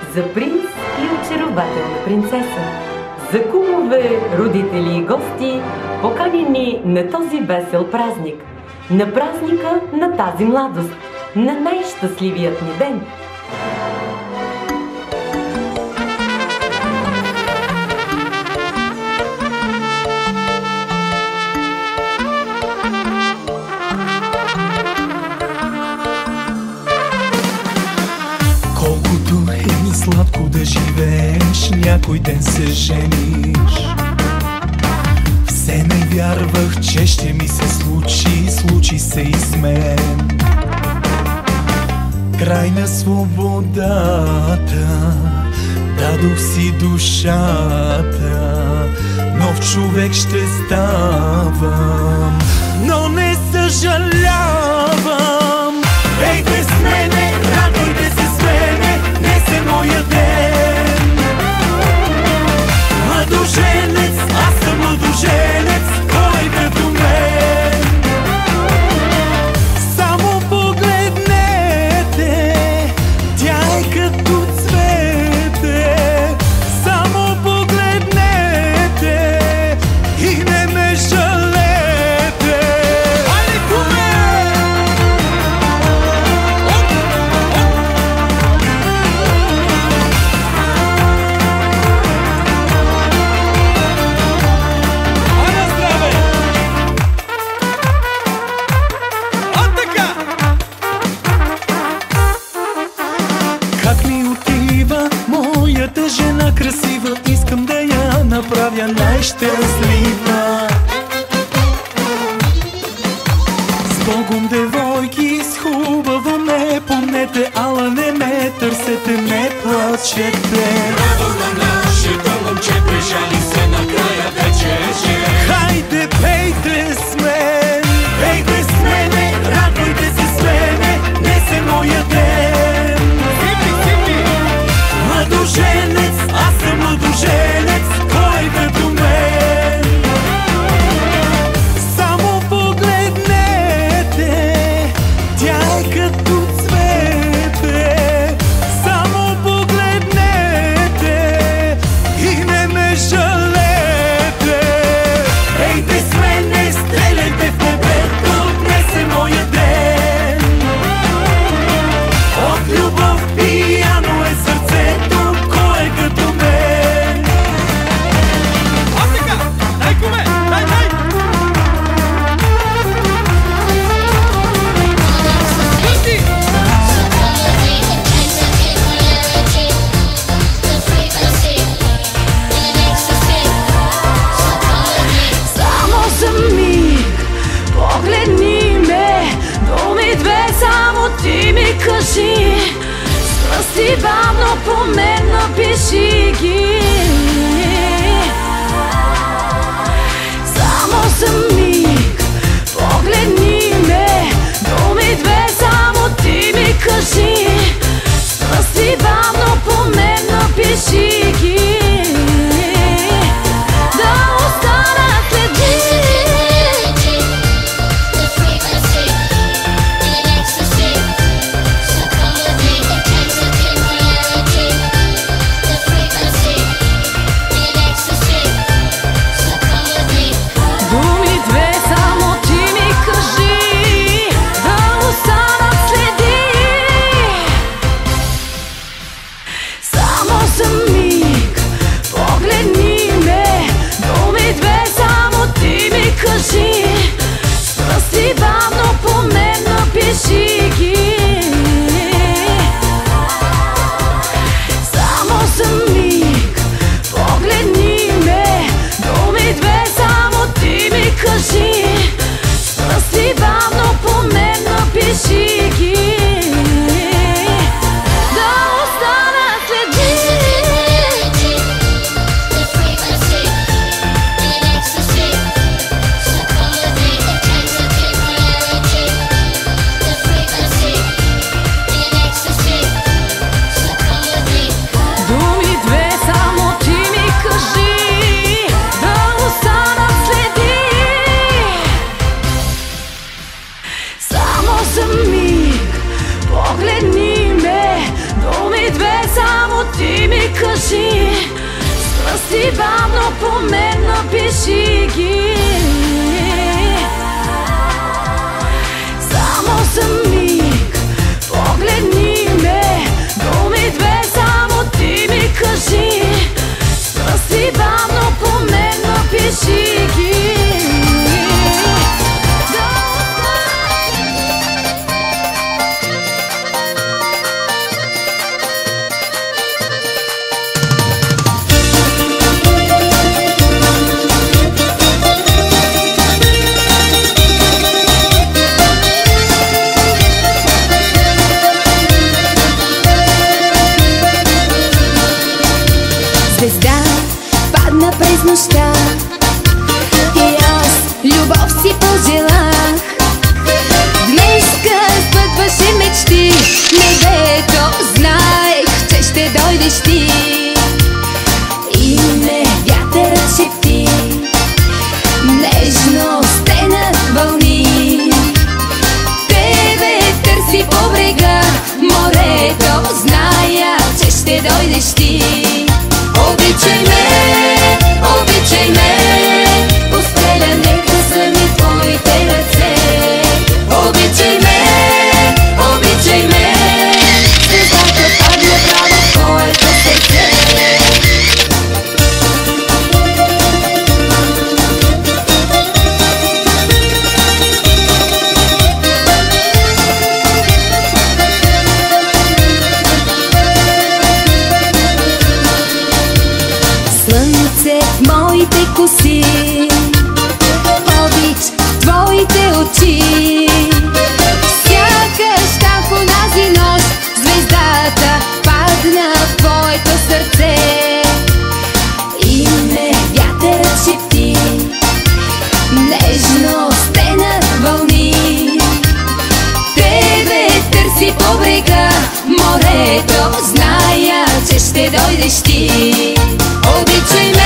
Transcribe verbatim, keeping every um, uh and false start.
за принц и очарователна принцеса, за кумове, родители и гости, поканени на този весел празник, на празника на тази младост, на най-щастливият ни ден. Колкото е ми сладко да живееш, някой ден се жениш. Все не вярвах, че ще ми се случи, случи се и с мен. Край на свободата, дадох си душата, нов човек ще ставам, но не съжалявам. Ейте с мене, радуйте се с мене, днес е моя ден. Младоженец, аз съм младоженец, кой като мен. Само погледнете, тя е като цвете. Само погледнете и не ме жалете. Айде, куме! Как ми отива моята жена красива, искам да я направя най-щастлива. С Богом, девойки, с хубаво не помнете, ала не ме търсете, не плачете. Браво на нашето момче, прижали се, накрая вече е жен. Хайде, пейте с мен, пейте с мене, радуйте се с мене, днес е моя ден. Младоженец, аз съм младоженец, кой като мен. Само погледнете, тя е като цвете. Само погледнете и не ме жалете. Ейте с мене, стреляйте в небето, днес е моя ден. От любов пияно е сърцето, кой е като мен. А сега, дай куме, дай, дай! Пусти! Само за миг погледни ме, думи две само ти ми кажи. Страсти бавно по мен напиши ги. Само за миг погледни ме, думи две само ти ми кажи. Страсти бавно по мен напиши ги. Да остана следи. Думи две Страсти бавно по мен напиши ги. Само за миг погледни ме, думи две само ти ми кажи. Страсти бавно по мен напиши ги. Звезда падна през нощта и аз любов си пожелах. Днеска сбъдваше мечти, небето знаех, че ще дойдеш ти. И ме вятърът шепти, нежно стенат вълни. Тебе търси по брега морето, зная, че ще дойдеш ти. Обичай ме, обичай ме, постеля нека са ми твоите ръце. Обичай ме, обичай ме, звездата падна право в твоето сърце. Слънце в моите коси, обич в твоите очи. Сякаш там в онази нощ звездата падна в твоето сърце. И ме вятърът шепти, нежно стенат вълни. Тебе търси по брега морето, зная, че ще дойдеш ти. Обичай ме,